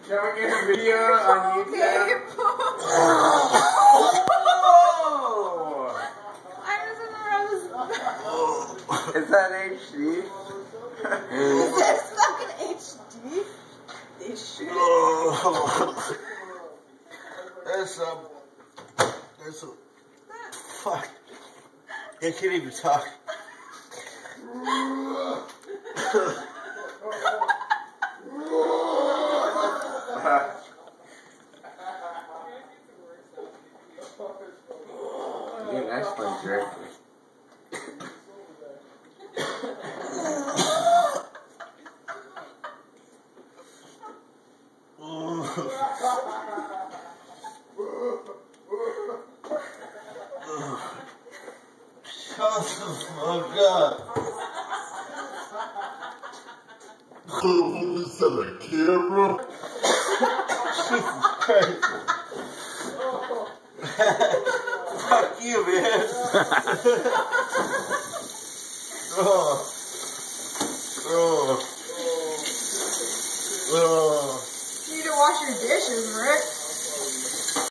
Can we get a video on YouTube? Is that HD? Is that fucking HD? This shit. That's a, fuck. I can't even talk. Yeah, that's fun, Rick. Shut the fuck up. Who's on the camera? Jesus Christ. Fuck you, man. You need to wash your dishes, Rick.